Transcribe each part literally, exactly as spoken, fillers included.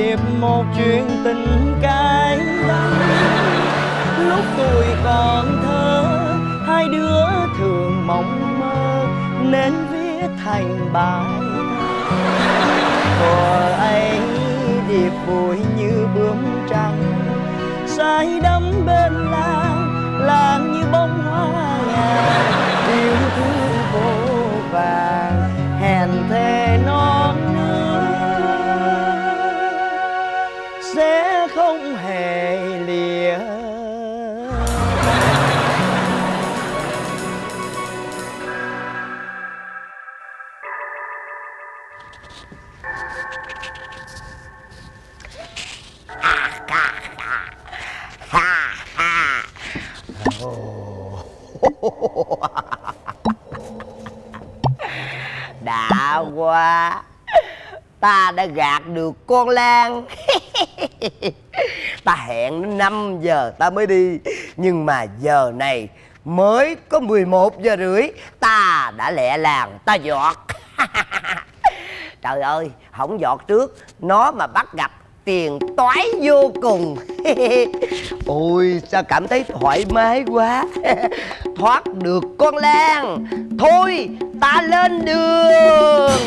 điệp một chuyện tình cay đắng. Lúc tôi còn thơ, hai đứa thường mộng mơ nên viết thành bài thơ. Thuở ấy điệp vui như bướm trắng, say đắm bên làng, làng như bông hoa ngàn. Yêu thương vô vàng, hẹn thề non nước sẽ không hề lìa. Đã quá, ta đã gạt được con Lan. Ta hẹn đến năm giờ ta mới đi, nhưng mà giờ này mới có mười một giờ rưỡi, ta đã lẹ làng ta giọt. Trời ơi, không giọt trước, nó mà bắt gặp tiền toái vô cùng. Ôi sao cảm thấy thoải mái quá. Thoát được con Lan. Thôi ta lên đường.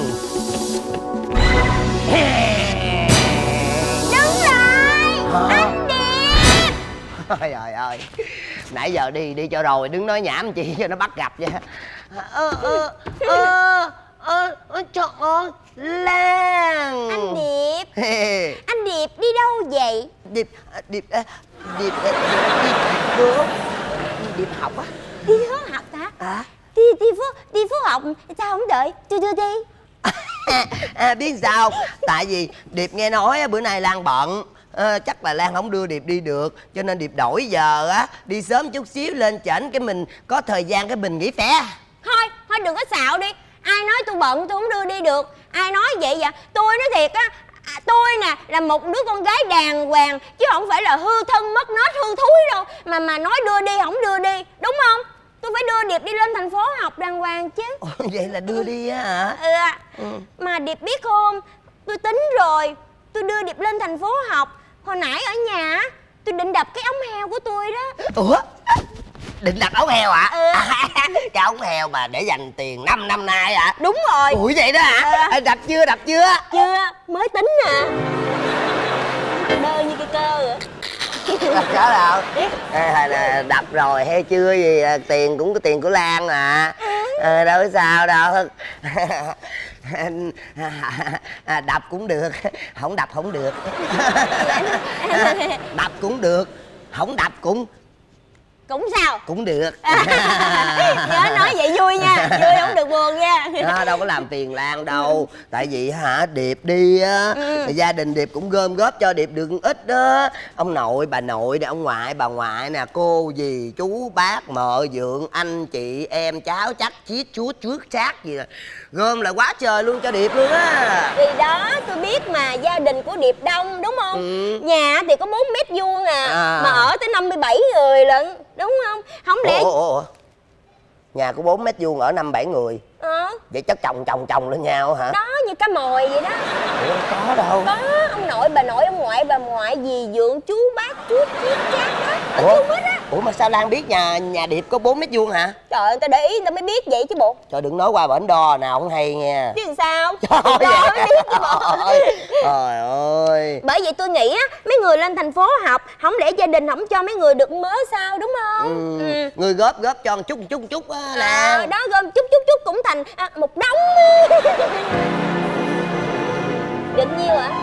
Đứng lại. Hả? Anh Điệp. Trời ơi, nãy giờ đi đi cho rồi, đứng nói nhảm chi cho nó bắt gặp vậy. Ơ ơ ơ ơ ơ trời ơi, Lan. Anh Điệp. Anh Điệp đi đâu vậy? Điệp Điệp Điệp Điệp Điệp Điệp học á. Đi phước học hả? À? Đi đi phước đi phước học sao không đợi tôi đưa đi? À, biết sao? Tại vì Điệp nghe nói bữa nay Lan bận. À, chắc là Lan không đưa Điệp đi được, cho nên Điệp đổi giờ á, đi sớm chút xíu lên trển cái mình có thời gian cái mình nghỉ phép. Thôi, thôi đừng có xạo đi. Ai nói tôi bận tôi không đưa đi được. Ai nói vậy vậy? Tôi nói thiệt á, à, tôi nè là một đứa con gái đàng hoàng, chứ không phải là hư thân mất nết hư thúi đâu. Mà mà nói đưa đi không đưa đi, đúng không? Tôi phải đưa Điệp đi lên thành phố học đàng hoàng chứ. Ồ, vậy là đưa đi á hả? Ừ, ừ. Mà Điệp biết không, tôi tính rồi, tôi đưa Điệp lên thành phố học. Hồi nãy ở nhà tôi định đập cái ống heo của tôi đó. Ủa? Định đập ống heo hả? Ừ. À, cái ống heo mà để dành tiền năm năm nay hả? Đúng rồi. Ủa vậy đó hả? Ừ. Đập chưa, đập chưa? Chưa, mới tính nè. Đơ như cái cơ vậy. Đập có đâu? À, đập rồi hay chưa gì, tiền cũng có tiền của Lan mà. À, đâu có sao đâu. À, đập cũng được, không đập không được. Đập cũng được, không đập cũng cũng sao cũng được. Nhớ nói vậy vui nha, vui không được buồn nha. Đó, đâu có làm phiền Lan đâu. Tại vì hả Điệp đi á, ừ. gia đình Điệp cũng gom góp cho Điệp được ít đó. Ông nội bà nội nè, ông ngoại bà ngoại nè, cô dì chú bác mợ dượng anh chị em cháu chắc chiết chuốt trước chát gì nè, gom lại quá trời luôn cho Điệp luôn á. Thì đó tôi biết mà, gia đình của Điệp đông đúng không? Ừ. Nhà thì có bốn mét vuông à, à mà ở tới năm mươi bảy người lận, đúng không? Không lẽ ủa, ủa, ủa. Nhà có bốn mét vuông ở năm bảy người. Ờ. Vậy chắc chồng chồng chồng lên nhau hả? Đó, như cá mồi vậy đó. Ủa, có đâu. Có, ông nội bà nội, ông ngoại bà ngoại, dì dượng chú bác chú chiết chát đó. Ở Ủa? hết á. Ủa mà sao Lan biết nhà nhà Điệp có bốn mét vuông hả? Trời ơi, người ta để ý người ta mới biết vậy chứ bộ. Trời đừng nói qua bển đo nào không hay nha. Chứ sao? Trời ơi, biết chứ bộ. Trời ơi. Bởi vậy tôi nghĩ á, mấy người lên thành phố học, không lẽ gia đình không cho mấy người được mớ sao, đúng không? Ừ. Ừ. Người góp góp cho một chút một chút một chút á Lan. À, đó gom chút chút chút cũng thành à, một đống. Được nhiêu hả?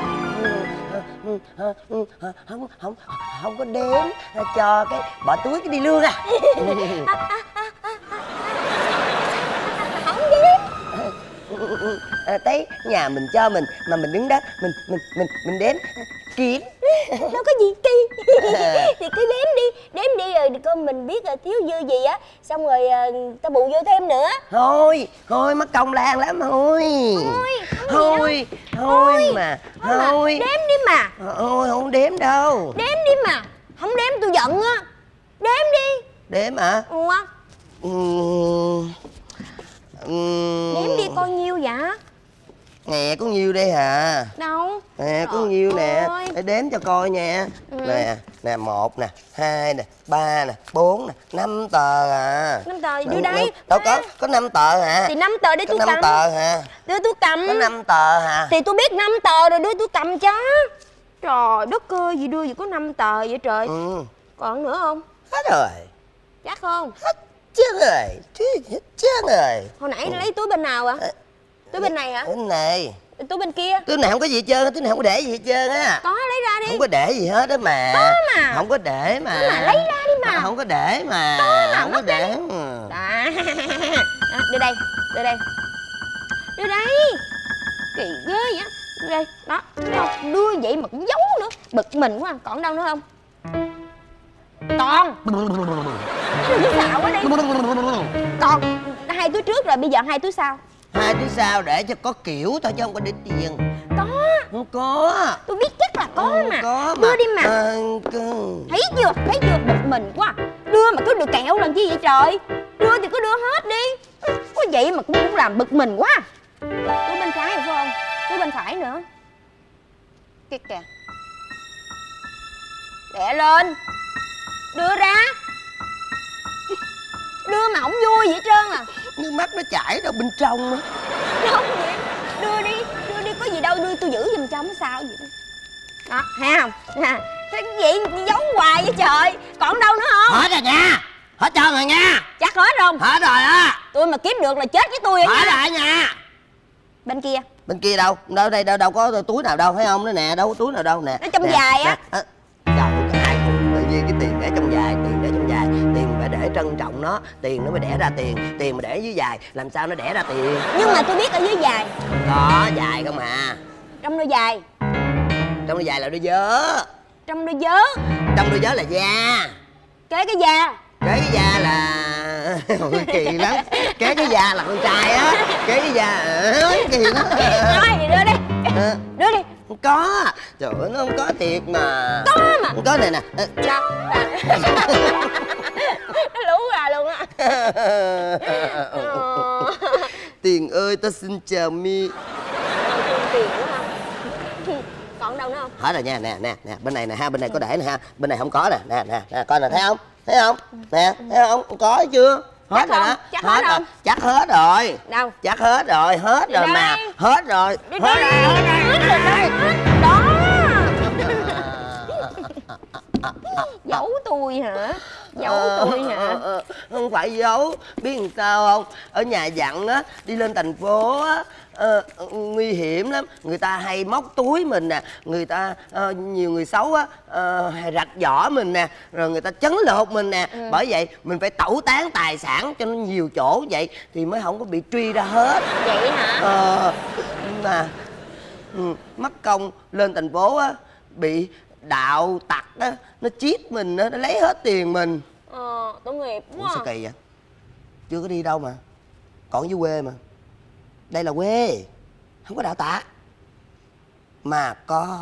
Không không không có đếm, cho cái bỏ túi cái đi lương à. Không đếm. À, thấy nhà mình cho mình mà mình đứng đó mình mình mình mình đếm kiếm đâu có gì kỳ. Thì cứ đếm đi, đếm đi rồi con mình biết là thiếu dư gì á, xong rồi uh, ta bù vô thêm nữa. Thôi thôi mất công Lan lắm thôi. Thôi thôi thôi mà thôi đếm đi mà. Thôi không đếm đâu. Đếm đi mà. Không đếm tôi giận á. Đếm đi. Đếm hả? Ừ. Ừ. Ừ. Đếm đi coi nhiêu vậy? Nè có nhiêu đây hả? Đâu? Nè có nhiêu nè, để đếm cho coi nha. Ừ. Nè, nè một nè, hai nè, ba nè, bốn nè, năm tờ à. Năm tờ gì đây? Đâu có, có năm tờ hả? Thì năm tờ để tôi cầm. năm tờ hả? Đưa tôi cầm. Có năm tờ hả? Thì tôi biết năm tờ rồi đưa tôi cầm cho. Trời đất ơi, gì đưa gì có năm tờ vậy trời. Ừ. Còn nữa không? Hết rồi. Chắc không? Hết trơn rồi, hết trơn rồi. Hồi nãy ừ. lấy túi bên nào ạ? À? Túi bên này hả? Bên này. Túi bên kia? Túi này không có gì hết trơn, túi này không có để gì hết trơn á. Có, lấy ra đi. Không có để gì hết đó mà. Có mà. Không có để mà. Có mà, lấy ra đi mà. Không có để mà. Có mà, không có để. Đó. Đó, đưa đây, đưa đây. Đưa đây. Kỳ ghê vậy. Đưa đây, đó. Đưa vậy mà cũng giấu nữa. Bực mình quá. Còn đâu nữa không? Còn. Đừng có xạo quá đi. Còn hai túi trước rồi, bây giờ hai túi sau. Hai túi sau để cho có kiểu thôi chứ không có để tiền. Có. Không có. Tôi biết chắc là có ừ, mà. Có mà. Đưa đi mà. À, có... Thấy chưa, thấy chưa, bực mình quá. Đưa mà cứ được kẹo làm chi vậy trời. Đưa thì cứ đưa hết đi. Có vậy mà cũng cũng làm bực mình quá. Túi bên trái rồi phải không? Túi bên phải nữa. Kìa kìa. Đẻ lên. Đưa ra. Đưa mà không vui vậy trơn à. Nước mắt nó chảy đâu bên trong á. Không vậy. Đưa đi, đưa đi, có gì đâu, đưa tôi giữ giùm cho không sao vậy. Đó, thấy không? Nè, cái gì giấu hoài vậy trời. Còn đâu nữa không? Hết rồi nha. Hết trơn rồi nha. Chắc hết không? Hết rồi á. Tôi mà kiếm được là chết với tôi. Hết rồi nha. Bên kia. Bên kia đâu? Đâu đây đâu đâu có túi nào đâu, thấy không? Nó nè, đâu có túi nào đâu nè. Nó trong nè, dài á. Trời ơi, ai tự nhiên cái tiền để trong dài, tiền để trong dài, tiền phải để trân trọng nó, tiền nó mới đẻ ra tiền, tiền mà để dưới dài làm sao nó đẻ ra tiền. Nhưng mà tôi biết ở dưới dài. Có dài không à? Trong đôi dài. Trong đôi dài là đôi vớ. Trong đôi vớ. Trong đôi vớ là da. Kế cái da. Kế cái da là ôi, kỳ lắm. Kế cái da là con trai á. Kế cái da ơi kỳ lắm. Thôi thì đưa đi. À. Đưa đi. Không có. Trời ơi nó không có thiệt mà. Có mà. Không có này nè. Sao? Nó lú ra luôn á. Tiền ơi ta xin chào mi. Tiền đúng không? Còn đâu nữa không? Hết rồi nha, nè nè nè, bên này nè ha, bên này có để nè ha, bên này không có nè, nè nè, nè coi nè, thấy không? Thấy không? Nè, thấy không? Không có chưa? Hết chắc rồi không? đó. Chắc hết hết rồi. không? Chắc hết rồi. Đâu? Chắc hết rồi, hết Đi rồi đây. mà. Hết rồi. Đi hết đây. rồi. Hết rồi đây. Đó. Giấu tôi hả? Giấu tôi hả? Không phải giấu, biết làm sao không? Ở nhà dặn á, đi lên thành phố á, ờ, nguy hiểm lắm. Người ta hay móc túi mình nè, người ta ờ, nhiều người xấu á ờ, hay rạch giỏ mình nè, rồi người ta chấn lột mình nè. Ừ. Bởi vậy mình phải tẩu tán tài sản cho nó nhiều chỗ vậy thì mới không có bị truy ra hết. Vậy hả? Ờ, mà ừ, mất công lên thành phố á bị đạo tặc á nó chiết mình á, nó lấy hết tiền mình. Ờ, tội nghiệp quá. Ủa sao kỳ vậy? Chưa có đi đâu mà, còn dưới quê mà. Đây là quê, không có đạo tặc. Mà có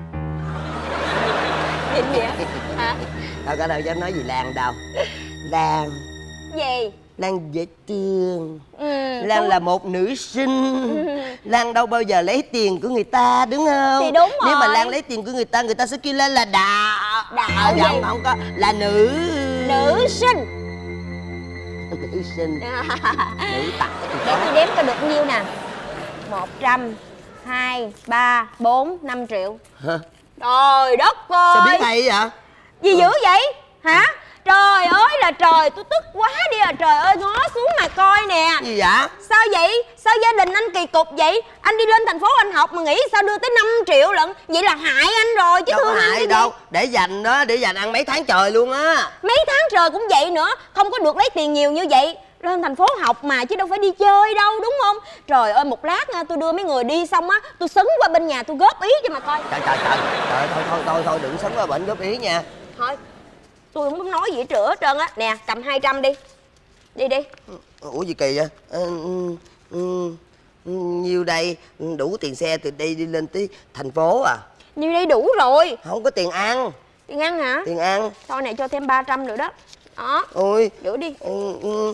gì vậy hả? Đâu có đâu dám nói gì Lan đâu. Lan gì? Lan dễ thương. Ừ, Lan tôi... là một nữ sinh. Ừ. Lan đâu bao giờ lấy tiền của người ta đúng không? Thì đúng rồi. Nếu mà Lan lấy tiền của người ta, người ta sẽ kêu Lan là đạo. Đạo gì? Không, không có, là nữ. Nữ sinh. Nữ sinh. Nữ tặc thì để tôi đếm coi được nhiêu nè. Một trăm, hai, ba, bốn, năm triệu. Hả? Trời đất ơi. Sao biết hay vậy? Gì dữ vậy? Hả? Trời ơi là trời, tôi tức quá đi à. Trời ơi, ngó xuống mà coi nè. Gì vậy? Sao vậy? Sao gia đình anh kỳ cục vậy? Anh đi lên thành phố anh học mà nghĩ sao đưa tới năm triệu lận. Vậy là hại anh rồi chứ. Đâu thương có anh hại cái đâu. gì? Để dành đó, để dành ăn mấy tháng trời luôn á. Mấy tháng trời cũng vậy nữa. Không có được lấy tiền nhiều như vậy. Lên thành phố học mà chứ đâu phải đi chơi đâu, đúng không? Trời ơi, một lát nha, tôi đưa mấy người đi xong á, tôi sấn qua bên nhà tôi góp ý cho mà coi. Trời trời trời, trời thôi thôi thôi thôi đừng sấn qua bệnh góp ý nha. Thôi, tôi không muốn nói gì hết trơn hết trơn á. Nè, cầm hai trăm đi. Đi đi. Ủa gì kỳ vậy? Ừ, ừ, ừ, nhiêu đây? Đủ tiền xe từ đây đi lên tới thành phố à? Nhiêu đây đủ rồi. Không có tiền ăn. Tiền ăn hả? Tiền ăn. Thôi này cho thêm ba trăm nữa đó. Đó. Ôi. Giữ đi. Ừ, ừ.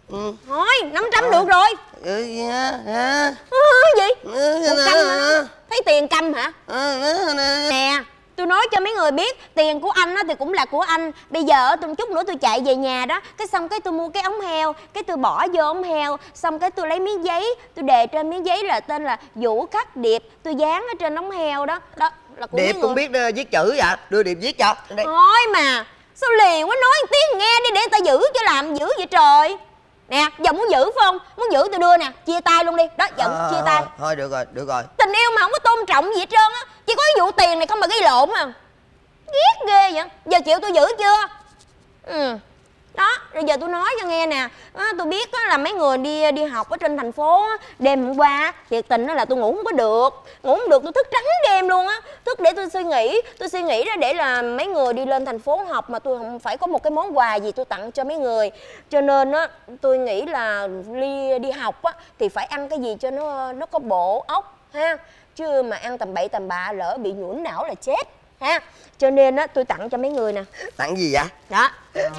Ừ. Thôi năm trăm à. Được rồi. Ừ, yeah, yeah. Ừ, gì? Ừ, một căm hả? Thấy tiền căm hả? Ừ, ừ, nè tôi nói cho mấy người biết, tiền của anh á thì cũng là của anh. Bây giờ tôi chút nữa tôi chạy về nhà đó, cái xong cái tôi mua cái ống heo, cái tôi bỏ vô ống heo, xong cái tôi lấy miếng giấy, tôi đề trên miếng giấy là tên là Vũ Khắc Điệp, tôi dán ở trên ống heo đó. Đó là của Điệp cũng biết uh, viết chữ vậy, đưa Điệp viết cho. Đây. Thôi mà sao liền quá, nói một tiếng nghe đi để người ta giữ chứ làm giữ vậy trời. Nè giờ muốn giữ phải không? Muốn giữ tôi đưa nè, chia tay luôn đi. Đó giận à, chia tay. Thôi được rồi, được rồi. Tình yêu mà không có tôn trọng gì hết trơn á, chỉ có cái vụ tiền này không mà gây lộn à. Ghét ghê vậy. Giờ chịu tôi giữ chưa? Ừ. Đó, rồi giờ tôi nói cho nghe nè. À, tôi biết á, là mấy người đi đi học ở trên thành phố á, đêm hôm qua thiệt tình đó là tôi ngủ không có được. Ngủ không được, tôi thức trắng đêm luôn á. Thức để tôi suy nghĩ. Tôi suy nghĩ ra để là mấy người đi lên thành phố học mà tôi không phải có một cái món quà gì tôi tặng cho mấy người. Cho nên á, tôi nghĩ là đi, đi học á, thì phải ăn cái gì cho nó nó có bộ óc ha. Chứ mà ăn tầm bậy tầm bạ lỡ bị nhũn não là chết ha. Cho nên á tôi tặng cho mấy người nè. Tặng gì vậy? Đó,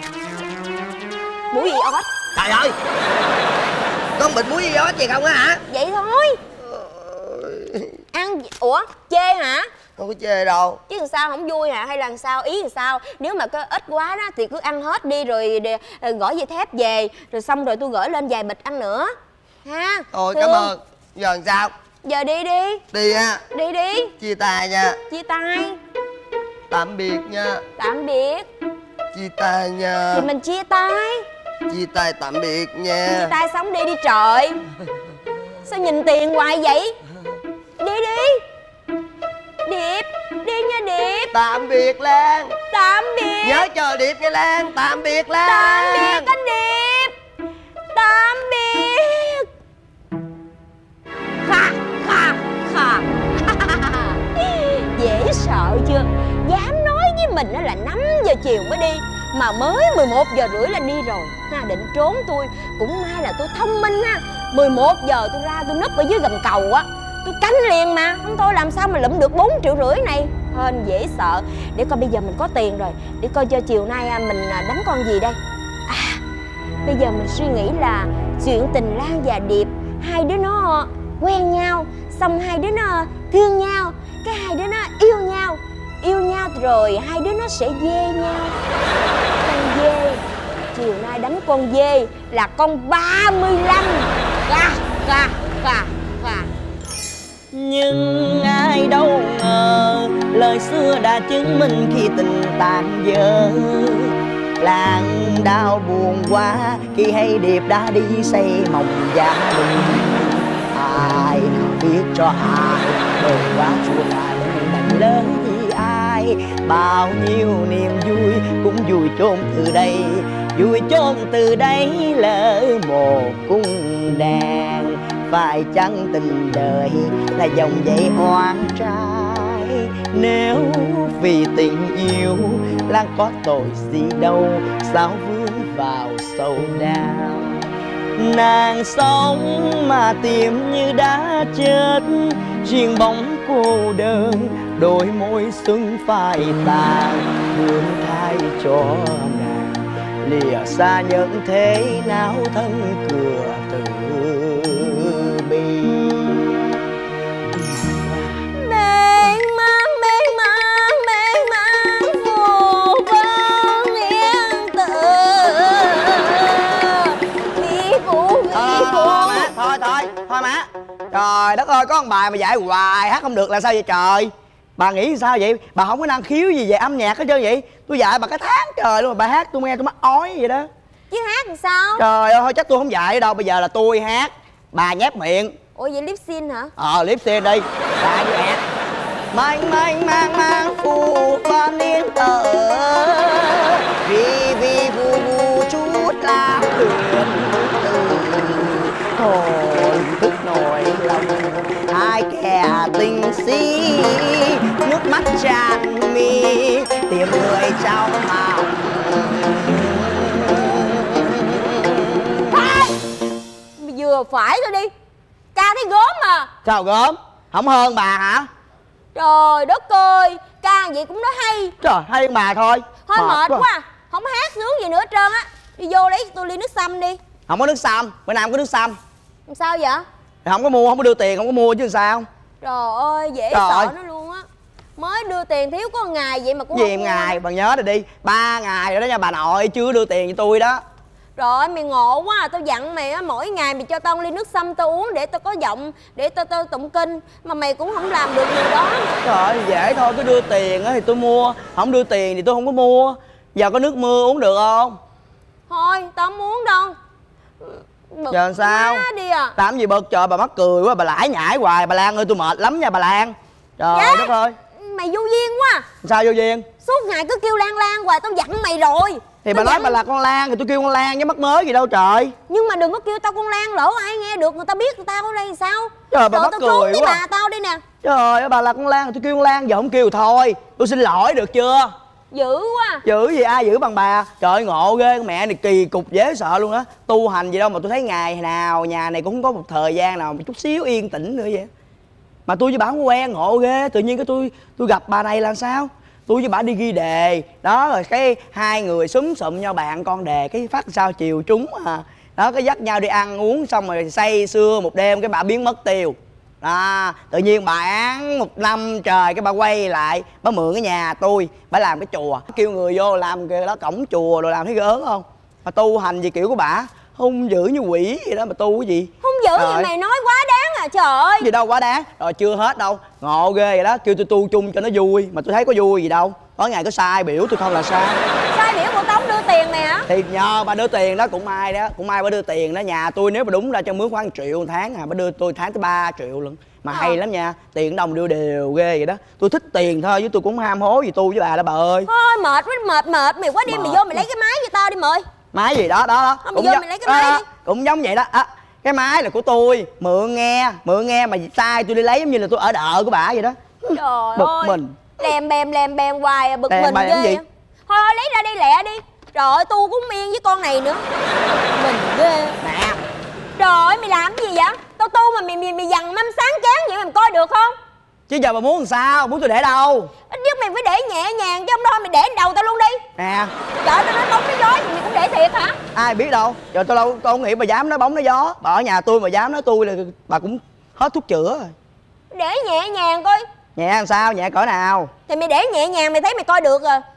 muối iốt. Trời ơi, con bịch muối iốt gì không á hả? Vậy thôi. Ăn. Ủa chê hả? Không có chê đâu. Chứ làm sao không vui hả? Hay là làm sao? Ý làm sao? Nếu mà có ít quá đó thì cứ ăn hết đi rồi để, gửi dây thép về. Rồi xong rồi tôi gửi lên vài bịch ăn nữa ha. Thôi cảm ơn. Giờ làm sao? Giờ đi đi. Đi ha. Đi đi. Chia tay nha. Chia tay. Tạm biệt nha. Tạm biệt. Chia tay nha. Thì mình chia tay. Chia tay tạm biệt nha. Chia tay sống đi đi trời. Sao nhìn tiền hoài vậy? Đi đi. Điệp. Đi nha Điệp. Tạm biệt Lan. Tạm biệt. Nhớ chờ Điệp nha Lan. Tạm biệt Lan. Tạm biệt anh Điệp. Tạm biệt. Khà khà khà. Dễ sợ chưa? Dám nói với mình là năm giờ chiều mới đi mà mới mười một giờ rưỡi là đi rồi ha. Định trốn tôi cũng may là tôi thông minh ha. Mười một giờ tôi ra tôi núp ở dưới gầm cầu á, tôi canh liền mà. Không thôi làm sao mà lụm được bốn triệu rưỡi này. Hên dễ sợ. Để coi bây giờ mình có tiền rồi, để coi cho chiều nay mình đánh con gì đây. À bây giờ mình suy nghĩ là chuyện tình Lan và Điệp, hai đứa nó quen nhau, xong hai đứa nó thương nhau, cái hai đứa nó yêu nhau. Yêu nhau rồi hai đứa nó sẽ dê nhau. Con dê, chiều nay đánh con dê là con ba mươi lăm. Gà, gà, gà, gà. Nhưng ai đâu ngờ lời xưa đã chứng minh khi tình tàn dở. Lan đau buồn quá khi hay Điệp đã đi xây mộng gia đình. Ai nào biết cho ai đời quá chua cay đành lớn vì ai. Bao nhiêu niềm vui cũng vùi chôn từ đây, vùi chôn từ đây lỡ một cung đàn. Phải chăng tình đời là dòng dãy oan trai? Nếu vì tình yêu Lan có tội gì đâu, sao vướng vào sầu đau. Nàng sống mà tìm như đã chết, riêng bóng cô đơn đôi môi xuân phai tàn. Thương thay cho nàng lìa xa nhận thế nào thân cửa từ bi. Mênh mang mênh mang mênh mang phù vân yên tử. Nghĩ phụ nghĩ phụ. Thôi thôi thôi má. Trời đất ơi, có một bài mà dạy hoài hát không được là sao vậy trời? Bà nghĩ sao vậy? Bà không có năng khiếu gì về âm nhạc hết trơn vậy? Tôi dạy bà cái tháng trời luôn mà bà hát tôi nghe tôi mắc ói vậy đó. Chứ hát làm sao? Trời ơi, thôi chắc tôi không dạy đâu, bây giờ là tôi hát, bà nhép miệng. Ủa vậy lip sync hả? Ờ, lip sync đi. Bà như mẹ. Mênh mênh mang mang phù vân yên tở, vì vì vù vù chút lá huyền từ. Hồn thức nổi lòng hai kẻ tình si, nước mắt tràn mi tìm người trao màu. Vừa phải thôi đi, ca thấy gớm mà. Sao gớm? Không hơn bà hả? Trời đất ơi, ca vậy cũng nói hay. Trời, hay hơn bà thôi. Thôi mệt, mệt quá à. Không hát sướng gì nữa hết trơn á. Đi vô lấy tôi ly nước sâm đi. Không có nước sâm, bữa nào không có nước sâm. Sao vậy? Không có mua, không có đưa tiền, không có mua chứ sao. Trời ơi, dễ Trời sợ ơi. nó luôn á. Mới đưa tiền thiếu có một ngày vậy mà cũng Gì không mua. ngày, bà nhớ rồi đi. Ba ngày rồi đó nha bà nội, chưa đưa tiền cho tôi đó. Trời ơi, mày ngộ quá à. Tao dặn mày á, mỗi ngày mày cho tao một ly nước sâm tao uống để tao có giọng, để tao tao tụng kinh. Mà mày cũng không làm được điều đó. Trời ơi, dễ thôi, cứ đưa tiền á thì tôi mua. Không đưa tiền thì tôi không có mua. Giờ có nước mưa uống được không? Thôi, tao không uống đâu. Bực Giờ sao? quá đi à. Làm gì bực, trời bà mắc cười quá, bà lải nhải hoài. Bà Lan ơi, tôi mệt lắm nha bà Lan. Trời Dạ. đất ơi. Mày vô duyên quá. Sao vô duyên? Suốt ngày cứ kêu Lan Lan hoài, tao dặn mày rồi. Thì Tao bà nói dặn... bà là con Lan thì tôi kêu con Lan chứ mắc mới gì đâu trời. Nhưng mà đừng có kêu tao con Lan, lỡ ai nghe được người ta biết tao ở đây thì sao? Trời, bà mắc tao cười trốn với quá. bà tao đây nè. Trời ơi, bà là con Lan thì tôi kêu con Lan, giờ không kêu thôi. Tôi xin lỗi được chưa? Dữ quá. Giữ gì ai giữ bằng bà. Trời ơi, ngộ ghê, con mẹ này kỳ cục dễ sợ luôn á. Tu hành gì đâu mà tôi thấy ngày nào nhà này cũng không có một thời gian nào một chút xíu yên tĩnh nữa vậy. Mà tôi với bà không quen, ngộ ghê. Tự nhiên cái tôi tôi gặp bà này là sao? Tôi với bà đi ghi đề. Đó rồi cái hai người xúm xụm nhau bạn con đề. Cái phát sao chiều trúng à. Đó cái dắt nhau đi ăn uống xong rồi say sưa một đêm cái bà biến mất tiêu. À, tự nhiên bà án một năm trời cái bà quay lại bà mượn cái nhà tôi, bà làm cái chùa, kêu người vô làm cái đó cổng chùa rồi làm thấy gớn không. Mà tu hành gì kiểu của bà hung dữ như quỷ vậy đó mà tu cái gì. Không dữ Trời. gì mày nói quá đáng à, trời ơi. Gì đâu quá đáng. Rồi chưa hết đâu, ngộ ghê vậy đó, kêu tôi tu chung cho nó vui mà tôi thấy có vui gì đâu. Tối ngày có sai biểu tôi không là sao. Sai biểu của Tống đưa tiền mày hả? Thì nhờ bà đưa tiền đó, cũng may đó, cũng may bà đưa tiền đó. Nhà tôi nếu mà đúng ra cho mướn khoảng triệu một tháng à, bà đưa tôi tháng tới ba triệu lần. Mà Ờ. hay lắm nha, tiền đồng đưa đều ghê vậy đó. Tôi thích tiền thôi chứ tôi cũng không ham hố gì tu với bà đó bà ơi. Thôi mệt quá, mệt mệt mày quá đi, mày Mệt vô mày lấy cái máy cho tao đi mời. Máy gì đó đó đó. Thôi mày vô giống- mày lấy cái máy đó, đi. cũng giống vậy đó. À, cái máy là của tôi, mượn nghe, mượn nghe mà sai tôi đi lấy giống như là tôi ở đợ của bà vậy đó. Trời Bực ơi. mình. Lèm bèm lèm bèm hoài à, bực Lèm mình bèm ghê gì? à. Thôi thôi lấy ra đi lẹ đi. Trời ơi tu cũng yên với con này nữa. Mình ghê. Nè, Trời ơi mày làm cái gì vậy? Tao tu mà mày mày, mày dằn mâm sáng chán vậy mày coi được không? chứ giờ bà muốn làm sao, muốn tôi để đâu? Ít nhất mày phải để nhẹ nhàng chứ không thôi mày để lên đầu tao luôn đi. Nè, Trời ơi tao nói bóng cái gió thì mày cũng để thiệt hả? ai biết đâu. Giờ tôi đâu, tôi không nghĩ bà dám nói bóng nói gió. Bà ở nhà tôi mà dám nói tôi là bà cũng hết thuốc chữa rồi. Để nhẹ nhàng coi. Nhẹ làm sao, nhẹ cỡ nào? Thì mày để nhẹ nhàng mày thấy mày coi được rồi.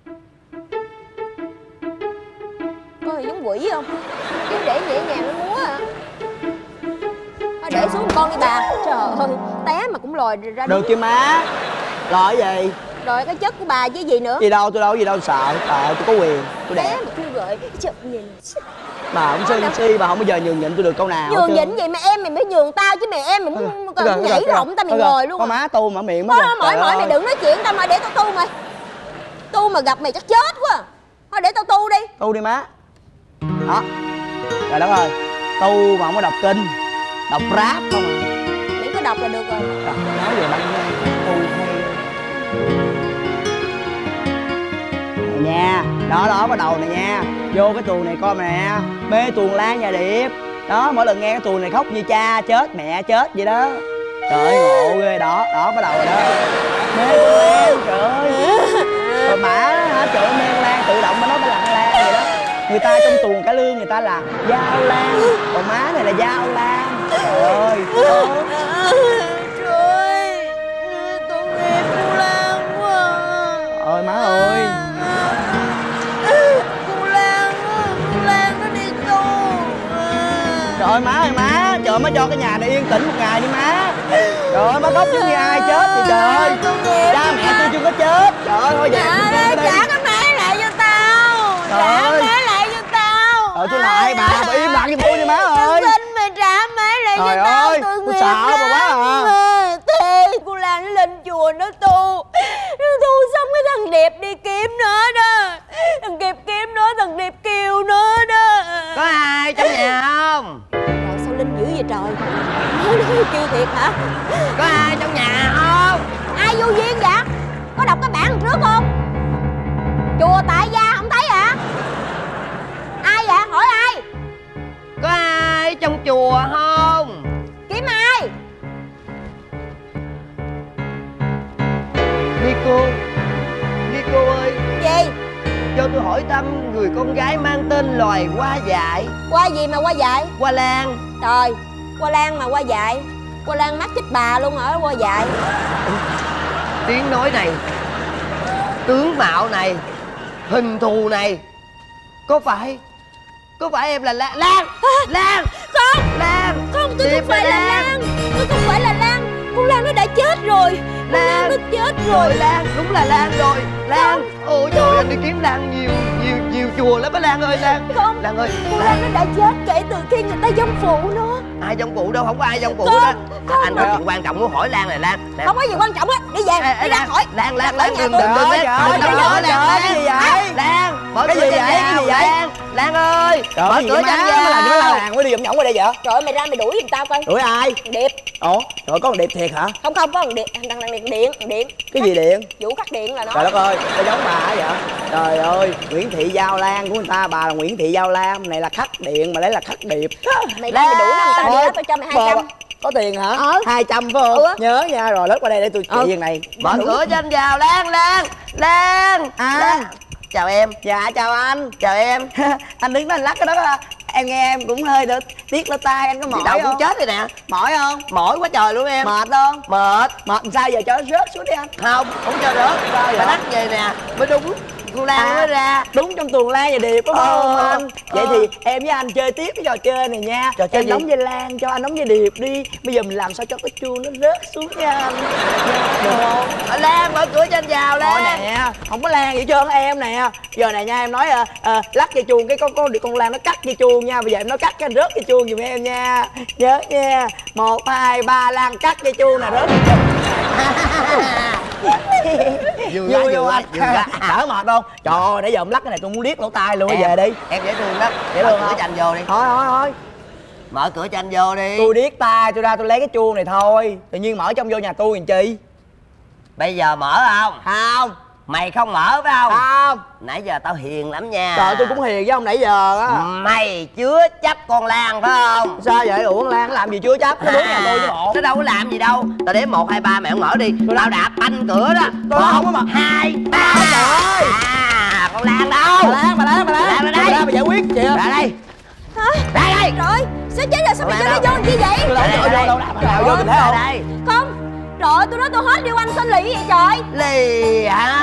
Coi giống quỷ không? Chứ để nhẹ nhàng nó múa à. Thôi để xuống một con đi bà. Trời ơi, té mà cũng lòi ra Được chứ má. Lo cái gì? Rồi cái chất của bà chứ gì nữa. Gì đâu, tôi đâu có gì đâu sợ. Trời, tôi có quyền, tôi Té đẹp. mà kêu gợi chậm nhìn. Bà không si si, bà không bao giờ nhường nhịn tôi được câu nào. Nhường chứ. nhịn vậy mà em mày mới nhường tao chứ mày em mày muốn Thôi rồi, nhảy thôi rồi, rộng tao mày thôi rồi. ngồi luôn. Có À. má tu mà miệng mất Thôi rồi. thôi mỏi Trời mỏi ơi. mày đừng nói chuyện tao mày để tao tu mày. Tu mà gặp mày chắc chết quá. Thôi để tao tu đi. Tu đi má. Đó. Trời đất ơi. Tu mà không có đọc kinh, đọc rap không à. Miễn có đọc là được rồi. Trời, nói về băng nha, tu hay. Này nha, đó đó bắt đầu nè nha. Vô cái tuồng này coi nè, mê tuồng Lan nhà Điệp. Đó, mỗi lần nghe cái tuồng này khóc như cha chết mẹ chết vậy đó. Trời ơi ngộ ghê, đó, đó bắt đầu rồi đó. Mê tuồng Lan, trời ơi. Rồi bả hả, trời ơi mê con Lan tự động bà nói bà là con Lan vậy đó. Người ta trong tuồng cải lương người ta là Giao Lan, còn má này là Giao Lan. Trời ơi. Trời ơi, tôi nghe cô Lan quá. Ơi má ơi. Cô Lan á, cô Lan nó đi tu. Trời ơi má ơi má, trời ơi, má cho cái nhà này yên tĩnh một ngày đi má. Trời ơi má khóc giống như ai chết vậy trời ơi. Cha mẹ tôi chưa có chết. Trời ơi thôi về Trả tôi đây, đi đi. trả cái máy lại cho tao. Trời Trả ơi. máy lại cho tao. Trời tôi lại bà, bà im lặng cho tôi đi má ơi. Tôi xin mày trả máy lại Trời cho tao. ơi, Tôi tôi nghiệp sợ bà quá lắm. à. Thế cô Lan nó lên chùa nó tu. Nó tu xong cái thằng Điệp đi kiếm nó đó. Thằng Điệp kiếm nó, thằng Điệp kêu nó đó. Có ai trong nhà không? Trời sao Linh dữ vậy trời. Nói nói kêu thiệt hả? Có ai trong nhà không? Ai vô duyên vậy? Có đọc cái bản trước không? Chùa Tại Gia không thấy hả? Ai vậy? Hỏi ai? Có ai trong chùa không? Kiếm ai? Nico, Nico ơi, Gì? cho tôi hỏi thăm người con gái mang tên loài hoa dại. Hoa gì mà hoa dại? Hoa lan. Trời, hoa lan mà hoa dại. Hoa lan mắc chết bà luôn hả hoa dại? Tiếng nói này, tướng mạo này, hình thù này, có phải có phải em là Lan? Lan Lan Không, Lan không, tôi không phải là Lan. Tôi không phải là Lan. Con Lan nó đã chết rồi. Con Lan nó chết rồi. Lan, đúng là Lan rồi. Lan, ôi trời, anh đi kiếm Lan nhiều nhiều nhiều chùa lắm á Lan ơi. Lan Không, Lan ơi, con Lan nó đã chết kể từ khi người ta dông phụ nó. ai dông phụ đâu, không có ai dông phụ Không, đó. không Anh có mà. chuyện quan trọng muốn hỏi Lan này. Lan nè. Không có gì quan trọng hết. Đi về, Ê, ê, đi ra Lan, khỏi. Lan Lan Lan Khỏi đừng nhà đừng tôi. đừng Trời ơi, đừng trời ơi, Lan trời ơi, Lan cái gì vậy? Lan, mở Cái cửa gì cho vậy? anh Cái vào. gì vậy? Lan Lan ơi, Trời mở ơi, cửa cho anh vào. mà làm cái làng mới đi vòng vòng qua đây vậy? Trời ơi, mày ra mày đuổi giùm tao coi. Đuổi ai? Điệp. Ủa, trời có con điệp thiệt hả? Không không có thằng điện, thằng thằng điện điện điện. Cái gì điện? Vũ khắc điện là nó. Trời đất ơi, nó giống bà hả vậy? Trời ơi, Nguyễn Thị Giao Lan của người ta, bà là Nguyễn Thị Giao Lan, này là khắc điện mà lấy là khắc điệp. Mày ra mày đuổi nó, tao đi đó tao cho mày hai trăm. Có tiền hả? Ờ. hai trăm phải không? Ừ. Nhớ nha, rồi lết qua đây để tôi trị việc này. Mở cửa cho anh vào. Lan Lan Lan À. Lan. Chào em. Dạ chào anh. Chào em. Anh đứng đó anh lắc cái đó á. Em nghe em cũng hơi đỡ tiếc lỗ tai, anh có mỏi Đầu không? cũng chết rồi nè. Mỏi không? Mỏi quá trời luôn em. Mệt không? Mệt. Mệt làm sao giờ cho nó rớt xuống đi anh. Không, không cho rớt. Sao vậy? Phải đắt về nè mới đúng. Cô Lan mới ra. Đúng trong tuần Lan và Điệp đúng không Ờ, anh? Vậy ờ. thì em với anh chơi tiếp cái trò chơi này nha. Trò chơi em gì? đóng vai Lan cho anh đóng vai Điệp đi. Bây giờ mình làm sao cho cái chuông nó rớt xuống nha anh. Được không? Ờ, Lan mở cửa cho anh vào. Thôi Lan. nè, không có Lan gì hết trơn á em nè. Giờ này nha em nói à, à, lắc dây chuông cái con con con Lan nó cắt dây chuông nha. Bây giờ em nói cắt cái rớt dây chuông giùm em nha. Nhớ nha. Một hai ba Lan cắt dây chuông nè rớt. Vui quá, vui quá, anh. vui quá. Đỡ mệt không? Trời ơi, nãy giờ em lắc cái này tôi muốn liếc lỗ tai luôn. Em, Về đi. Em dễ thương lắm. Dễ Mở thương cửa không? cho anh vô đi. Thôi thôi thôi. Mở cửa cho anh vô đi. Tôi điếc tai, tôi ra tôi lấy cái chuông này thôi. Tự nhiên mở trong vô nhà tôi làm chi? Bây giờ mở không? Không. Mày không mở phải không? Không. Nãy giờ tao hiền lắm nha. Trời, tôi cũng hiền với ông nãy giờ á. Mày chứa chấp con Lan phải không? Sao vậy? Ủa con Lan nó làm gì chưa chấp? Nó đứng nhà tôi chứ bộ. Nó đâu có làm gì đâu. Tao đếm một hai ba mày không mở đi. Tao đạp banh cửa đó. Tôi không có mà. Hai ba. Trời ơi. À, con Lan đâu? Bà Lan, bà Lan, bà Lan. Lan ra đây. Bà Lan, bà giải quyết kìa. Ra đây. Hả? Ra đây. Trời ơi, sao chết rồi sao mày Lan cho nó đâu? vô chi vậy? Đâu, đâu, đâu, đâu, đâu, Trời đâu, vô ơi, mình thấy Ra không? đây. không. Trời ơi, tôi nói tôi hết điêu anh xin lì vậy trời. Lì hả?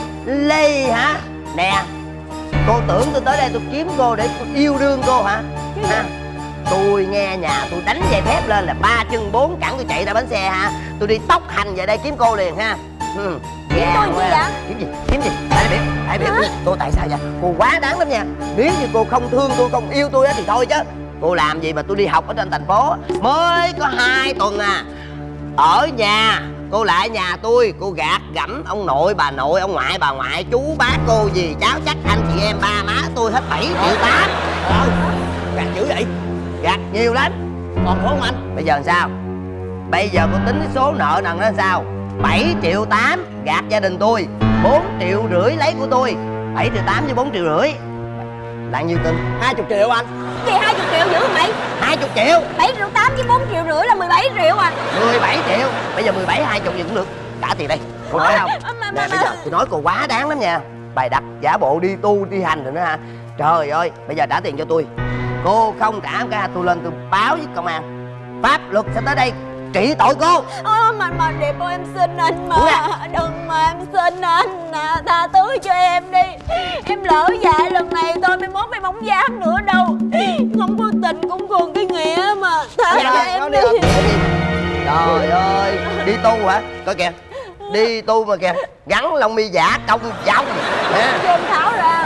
Lì hả? Nè, cô tưởng tôi tới đây tôi kiếm cô để tôi yêu đương cô hả? Ha? Tôi nghe nhà tôi đánh dây thép lên là ba chân bốn cẳng tôi chạy ra bến xe hả? Tôi đi tốc hành về đây kiếm cô liền ha. Ừ. Kiếm tôi chi vậy? Kiếm gì? Kiếm gì? Hãy biết, hãy biết cô tại sao vậy? Cô quá đáng lắm nha. Nếu như cô không thương tôi, không yêu tôi á thì thôi chứ. Cô làm gì mà tôi đi học ở trên thành phố mới có hai tuần à. Ở nhà cô lại nhà tôi, cô gạt gẫm ông nội bà nội, ông ngoại bà ngoại, chú bác cô dì cháu chắc anh chị em ba má tôi hết bảy triệu tám. Ờ, gạt dữ vậy? Gạt nhiều lắm. Còn nữa không anh? Bây giờ làm sao? Bây giờ cô tính cái số nợ nần đó sao? Bảy triệu tám gạt gia đình tôi, bốn triệu rưỡi lấy của tôi. Bảy triệu tám với bốn triệu rưỡi là nhiêu tin? Hai chục triệu anh. Gì hai chục triệu dữ hả mày? Hai chục triệu. Bảy triệu tám với bốn triệu rưỡi là mười bảy triệu à. Mười bảy triệu. Bây giờ mười bảy hai chục gì cũng được. Trả tiền đây. Cô nói không? Mà- mà- Nè mà- bây giờ tôi nói cô quá đáng lắm nha. Bài đặt giả bộ đi tu đi hành rồi nữa ha. Trời ơi, bây giờ trả tiền cho tôi. Cô không trả cái tôi lên tôi báo với công an. Pháp luật sẽ tới đây trị tội cô. Ơ mà mà Điệp ơi em xin anh mà. Ủa nè. Đừng mà em xin anh à, tha thứ cho em đi. Em lỡ dại lần này thôi mai mốt em không dám nữa đâu. Không có tình cũng còn cái nghĩa mà. Tha Dạ, cho dạ, em nói đi. đi. Để đi. Trời ơi, đi tu hả? Coi kìa. Đi tu mà kìa, gắn lông mi giả cong vòng nè. Cho em tháo ra.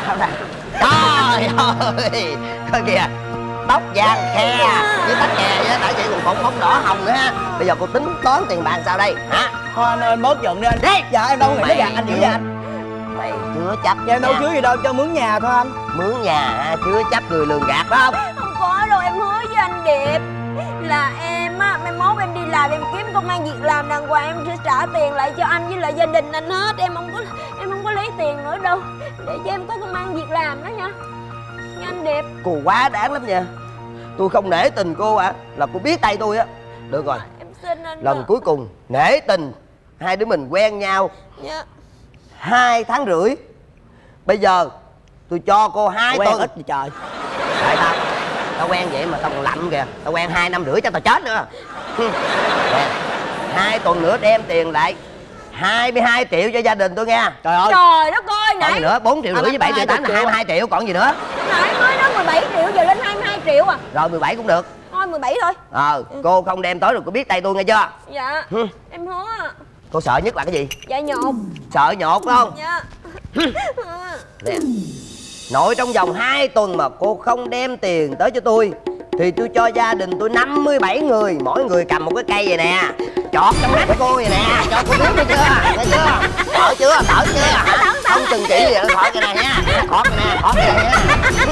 Trời ơi, coi kìa. Tóc vàng khe với tóc kè với tại vậy còn phồng đỏ hồng nữa ha. Bây giờ cô tính toán tiền bạc sao đây hả? Thôi anh ơi, anh bớt giận đi anh. Đi. Dạ em đâu có nghĩ Mày nó gạt anh dữ vậy anh. Mày chứa chấp. Dạ em đâu nha. chứa gì đâu, cho mướn nhà thôi anh. Mướn nhà ha, chứa chấp người lường gạt phải không? Không có đâu, em hứa với anh Điệp là em á, mai mốt em đi làm em kiếm công ăn việc làm đàng hoàng em sẽ trả tiền lại cho anh với lại gia đình anh hết. Em không có em không có lấy tiền nữa đâu, để cho em có công ăn việc làm đó nha. Nha anh Điệp. Cô quá đáng lắm nha. Tôi không nể tình cô à, là cô biết tay tôi á. Được rồi, Em xin anh lần mà. cuối cùng nể tình. Hai đứa mình quen nhau Dạ. hai tháng rưỡi. Bây giờ tôi cho cô hai quen tuần. ít gì trời. Tại tao tao quen vậy mà tao còn lậm kìa. Tao quen hai năm rưỡi chắc tao chết nữa. Nè, hai tuần nữa đem tiền lại hai mươi hai triệu cho gia đình tôi nha. Trời ơi. Trời đất ơi, Còn nãy gì nữa, bốn triệu rưỡi với bảy triệu tám là hai mươi hai triệu, còn gì nữa. nãy mới nói mười bảy triệu giờ lên hai mươi hai triệu à. Rồi mười bảy cũng được. Thôi mười bảy thôi. Ờ, cô không đem tới rồi cô biết tay tôi nghe chưa? Dạ. Hừ. Em hứa. Cô sợ nhất là cái gì? Dạ nhột. Sợ nhột phải không? Dạ. Nè, nội trong vòng hai tuần mà cô không đem tiền tới cho tôi thì tôi cho gia đình tôi năm mươi bảy người, mỗi người cầm một cái cây vậy nè, chọt trong nách cô vậy nè, cho cô biết nghe chưa? Nghe chưa? Sợ chưa? Sợ chưa? Hả? Không chừng chỉ vậy, thọt cái này nha, thọt cái này, thọt cái này nha.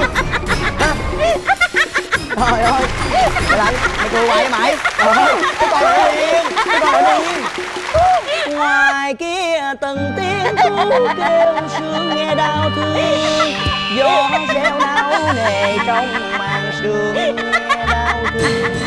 Trời ơi. Mày lạnh, mày cười hoài vậy mày. Trời ơi, cái con này điên, cái con này điên. Ngoài kia từng tiếng cu kêu sương nghe đau thương, gió reo náo nề trong màn sương nghe đau thương.